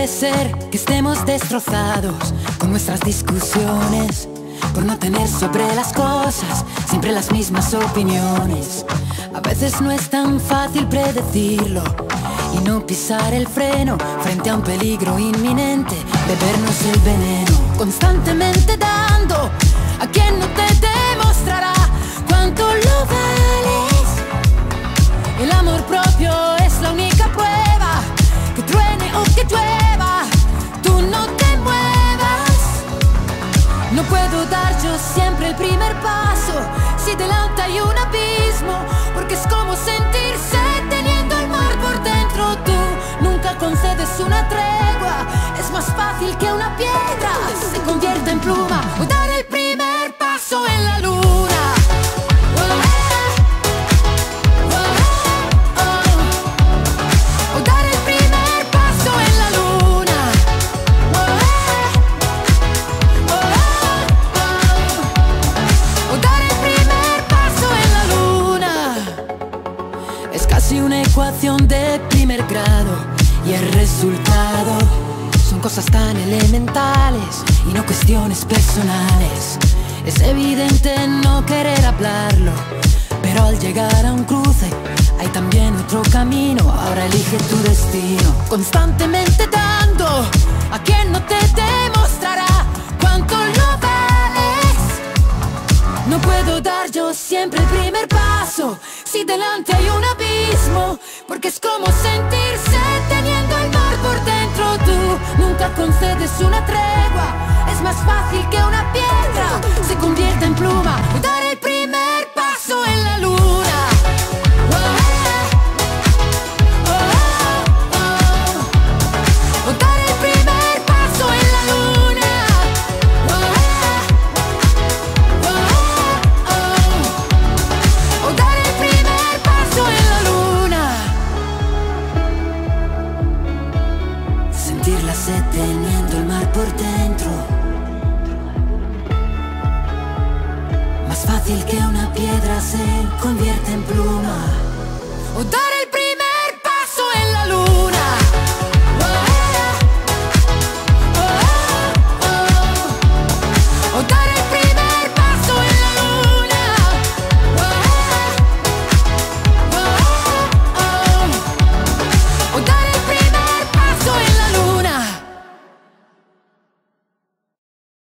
Puede ser que estemos destrozados con nuestras discusiones, por no tener sobre las cosas siempre las mismas opiniones. A veces no es tan fácil predecirlo y no pisar el freno frente a un peligro inminente, bebernos el veneno, constantemente dando a quien no te demostrará cuánto lo vales. El amor propio es la única prueba, que truene o que llueva, tú no te muevas. No puedo dar yo siempre el primer paso si delante hay un abismo, porque es como sentirse teniendo el mar por dentro. Tú nunca concedes una tregua, es más fácil que una piedra se convierta en pluma o dar el primer paso en la luna. Una ecuación de primer grado y el resultado son cosas tan elementales y no cuestiones personales. Es evidente no querer hablarlo, pero al llegar a un cruce hay también otro camino. Ahora elige tu destino, constantemente dando a quien no te demostrará cuánto lo vales. No puedo dar yo siempre el primer paso si delante hay un abismo, porque es como sentirse teniendo el mar por dentro. Tú nunca concedes una tregua, es más fácil que una piedra se convierta en pluma o dar el primer paso en la luna. Teniendo el mar por dentro, más fácil que una piedra se convierte en pluma o dar